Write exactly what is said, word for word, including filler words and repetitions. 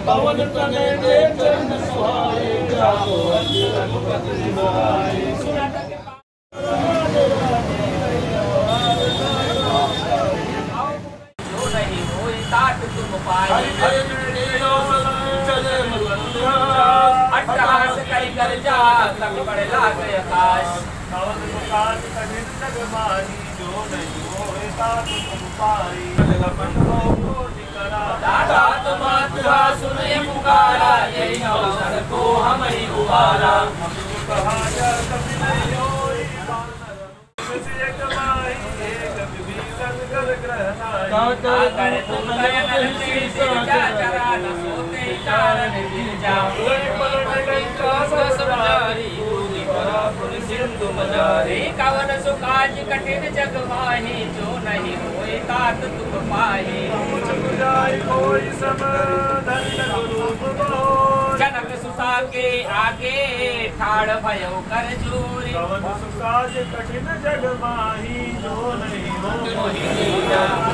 पवन तने के चरण सुहाए जाओ हरि रघुपति निभाए। जो नहीं होए तात तुम पाए चले अट्टहास कई कर जा तक बड़े लागे आकाश। पवन मुकान कठिन जग माही जो नहीं होए तात तुम पाए। दाता तुम्हारा सुने पुकारा यही अवसर को हम ही उबारा। कहा जा कभी नहीं होई किसी एक माही एक विभीषण कर ग्रहणाई। कर तुम नयन तेज जा चरा न सोते कारण गिर जाओ। सिंधु मजारी कवन सुकाज कठिन जग माही जो नहीं होए तात तुम पाही। कोई सम रूप जनक सुता के आगे ठाड़ भयो कर जोरी। कवन सुकाज कठिन जग माही जो नहीं हो।